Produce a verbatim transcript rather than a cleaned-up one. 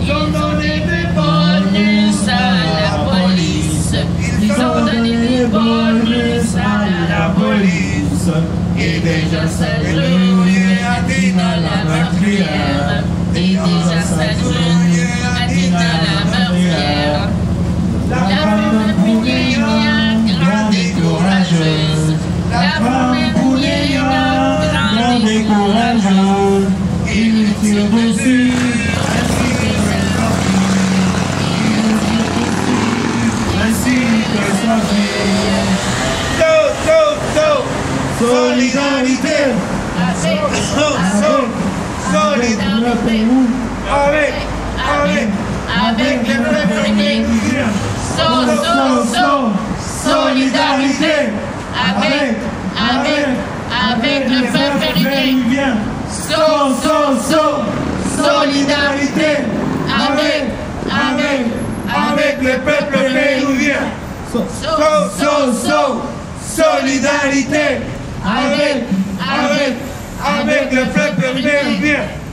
Ils ont donné des bonus à la police. Ils ont donné des bonus à la police. Et déjà ça jouait à Dina la meurtrière. Et déjà ça jouait à Dina la meurtrière. La femme bouillée, grande et courageuse. La femme bouillée, grande et courageuse. Il lui tire dessus, ainsi que sa fille. So, so, so, solidarité. Avec, solidarité. Avec, avec, avec le peuple péruvien. So, so, so, solidarité. Avec, avec, avec le peuple péruvien. So, so, so, solidarité. Avec, avec, avec le peuple péruvien. So, so, so, solidarité. Avec, avec, avec le peuple péruvien.